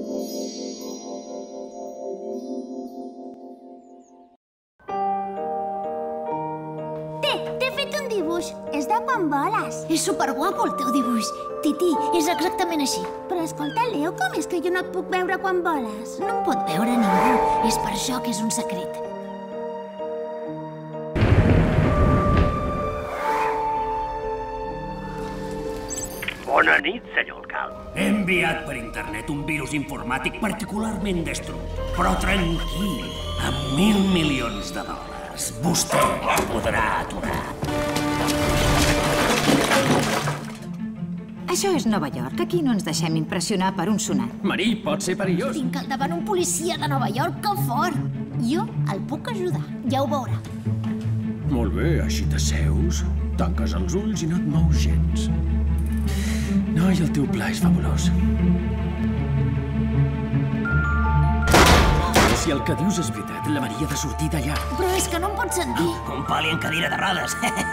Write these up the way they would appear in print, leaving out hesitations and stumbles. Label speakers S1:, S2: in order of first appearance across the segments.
S1: T'he fet un dibuix. És de quan voles. És superguapo el teu dibuix. Tití, és exactament així. Però escolta, Leo, com és que jo no et puc veure quan voles? No em pot veure ningú. És per això que és un secret.
S2: Bona nit, senyor alcalde.
S3: He enviat per internet un virus informàtic particularment destructor. Però tranquil, amb $1.000 milions vostè el podrà aturar.
S4: Això és Nova York. Aquí no ens deixem impressionar per un sonat.
S5: Marí, pot ser perillós.
S1: Tinc al davant un policia de Nova York, que fort! Jo el puc ajudar, ja ho veurà.
S5: Molt bé, així t'asseus, tanques els ulls i no et mous gens. Noi, el teu pla és fabulós. Si el que dius és veritat, la Maria ha de sortir d'allà.
S1: Però és que no em pot sentir.
S3: Un pali en cadira de rodes.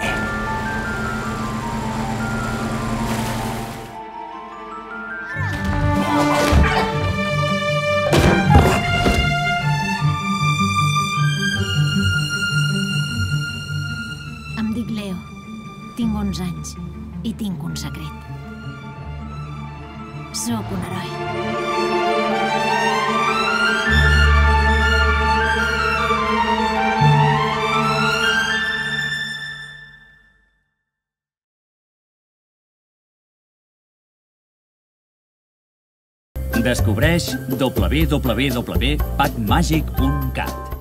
S1: Em dic Leo. Tinc 11 anys i tinc un secret. Sóc un heroi.
S6: Descobreix www.pacmagic.cat.